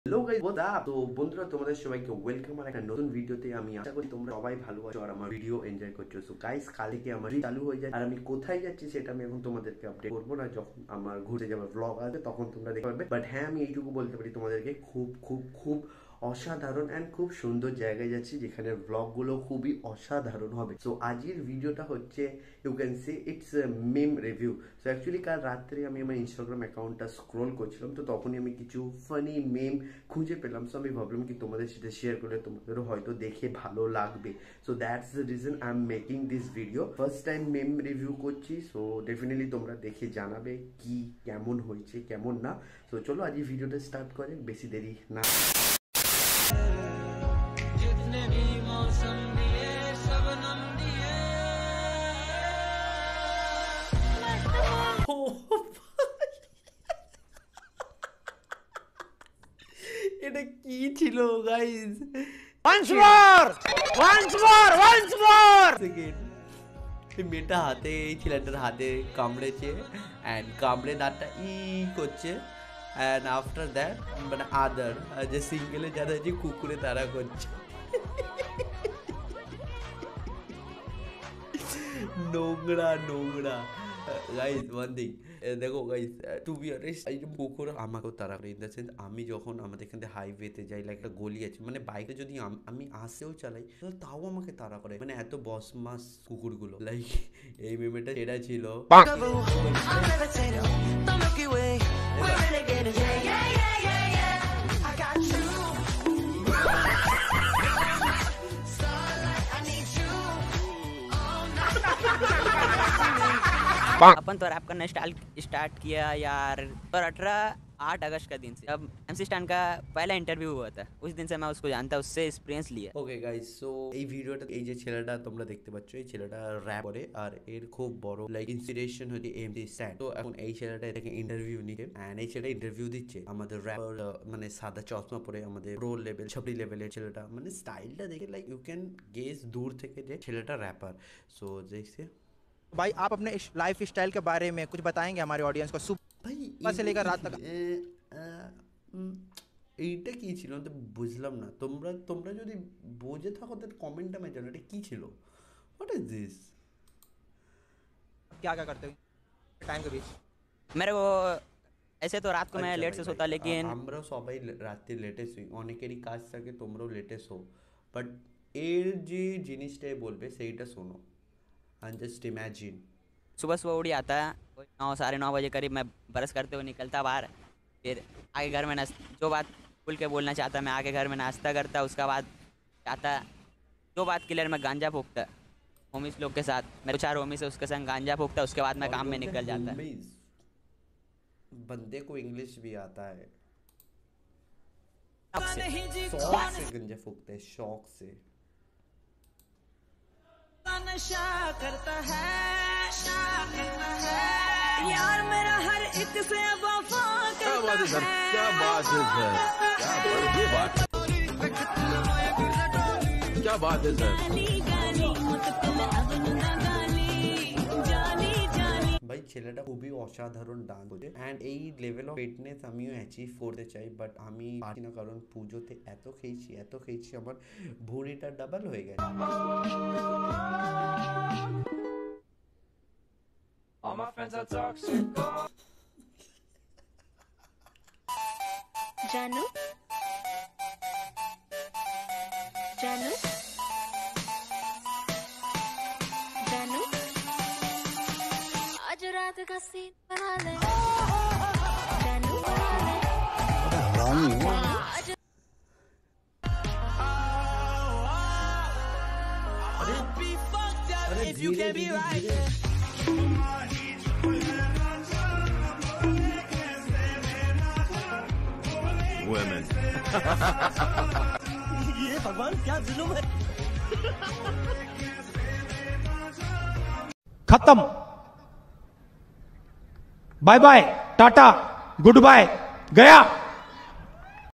Hello guys, what's up? তো বন্ধুরা, তোমাদের সবাইকে ওয়েলকাম আর একটা নতুন ভিডিওতে। আমি আশা করি তোমরা সবাই ভালো আছো আর আমার ভিডিও এনজয় করছো। সো গাইস, কালকে আমার চালু হয়ে যায় আর আমি কোথায় যাচ্ছি সেটা আমি এখন তোমাদেরকে আপডেট করবো না। যখন আমার ঘুরতে যাওয়ার ব্লগ আসবে তখন তোমরা দেখতে পারবে। বাট হ্যাঁ, আমি এইটুকু বলতে পারি তোমাদেরকে, খুব খুব খুব অসাধারণ অ্যান্ড খুব সুন্দর জায়গায় যাচ্ছি যেখানে ব্লগগুলো খুবই অসাধারণ হবে। সো আজকের ভিডিওটা হচ্ছে, you can say it's meme review. So actually কাল রাত্রে আমি আমার ইনস্টাগ্রাম অ্যাকাউন্টটা স্ক্রোল করছিলাম, তো তখনই আমি কিছু ফানি মেম খুঁজে পেলাম। সো আমি ভাবলাম কি তোমাদের সাথে শেয়ার করলে তোমাদেরও হয়তো দেখে ভালো লাগবে। So that's the reason I am making this video. First time meme review করছি, সো ডেফিনেটলি তোমরা দেখে জানাবে কি কেমন হয়েছে কেমন না। সো চলো আজ এই ভিডিওটা স্টার্ট করে, বেশি দেরি না। जितने भी मौसम दिए शबनम दिए এটা কি ছিল গাইস? মেয়েটা হাতে, এই ছেলেটার হাতে কামড়েছে অ্যান্ড কামড়ে দাঁতটা ই করছে। অ্যান্ড আফটার দ্যাট মানে আদার যে সিঙ্গেলে যারা যে কুকুরে তারা করছে। নোংরা নোংরা গাইস। ওয়ান থিং দেখো গাইস, টু বি অনেস্ট, এই যে কুকুর আমাকেও তারা করে। ইন দ্য সেন্স, আমি যখন আমাদের এখান থেকে হাইওয়েতে যাই, লাইক একটা গলি আছে, মানে বাইকে যদি আমি আসেও চালাই তাও আমাকে তারা করে, মানে এত বস মাস কুকুরগুলো। লাইক এই মেমেটা সেটা ছিল। अपन तो रैप करना स्टार्ट किया यार और 8 अगस्त का दिन से। अब एमसी स्टैन का पहला इंटरव्यू हुआ था, उस दिन से मैं उसको जानता, उससे एक्सपीरियंस लिया। ওকে গাইস, সো এই ভিডিওটা, এই যে ছেলেটা তোমরা দেখতে পাচ্ছ, এই ছেলেটা র‍্যাপ করে আর এর খুব বড় লাইক ইন্সপিরেশন হচ্ছে এমসি স্ট্যান। তো এখন এই ছেলেটা এটাকে ইন্টারভিউ নিচ্ছে এন্ড এই ছেলেটা ইন্টারভিউ দিচ্ছে আমাদের র‍্যাপার, মানে সাদা চশমা পরে আমাদের প্রো লেভেল ছাপড়ি লেভেলের ছেলেটা। মানে স্টাইলটা দেখে লাইক ইউ ক্যান গেস দূর থেকে যে ছেলেটা র‍্যাপার। সো দেখছে भाई, आप अपने लाइफ स्टाइल के बारे में कुछ बताएंगे हमारे ऑडियंस को, सुबह से लेकर रात तक? এইটা কি ছিল তো বুঝলাম না। তোমরা যদি বুঝে থাকো তাহলে কমেন্টে আমি জানো এটা কি ছিল। What is this? क्या क्या करते हो टाइम के बीच? मेरे को ऐसे तो रात को मैं लेट से सोता, लेकिन আমরা সবাই রাতে লেটে শুই, অনেকেরই কাজ থাকে, তোমরাও লেটে শো। বাট এর যে জিনিসটাই বলবে সেইটা শোনো। And just imagine, सुबह सुबह उड़ आता है 9 साढ़े 9 बजे करीब, मैं ब्रश करते हुए निकलता बाहर, फिर आके घर में जो बात खुल के बोलना चाहता मैं आके घर में नाश्ता करता। उसका बाद आता जो बात क्लियर, मैं गांजा फूकता होमीस लोग के साथ, मेरे 4 होमीस है, उसके संग गांजा फूकता। उसके बाद मैं काम में निकल जाता। बंदे को इंग्लिश भी आता है। शौक से गंजा फूकते हैं, शौक से। नशा करता है यार मेरा, हर एक से वफा करता है। क्या बात है सर, क्या बात है सर। ভাই ছেলেটা খুবই অসাধারণ ডান্স করছে অ্যান্ড এই লেভেল অফ ফিটনেস আমিও অ্যাচিভ করতে চাই, বাট আমি পারি না, কারণ পুজোতে এত খেয়েছি আমার ভুঁড়িটা ডাবল হয়ে গেছে। All my friends are toxic. जानू जानू जानू आज रात का सीन बना ले, जानू बना ले। आज Be fucked up if you can be right. Women. ये भगवान क्या जुल्म है। खत्म, बाय बाय, टाटा, गुड बाय, गया।